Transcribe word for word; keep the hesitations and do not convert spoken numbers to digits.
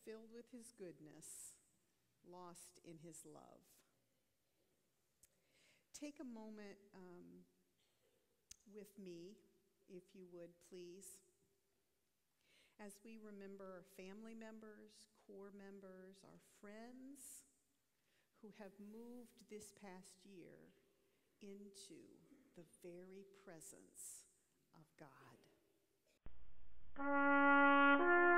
filled with his goodness, lost in his love. Take a moment um, with me, if you would, please, as we remember our family members, core members, our friends who have moved this past year into the very presence of God.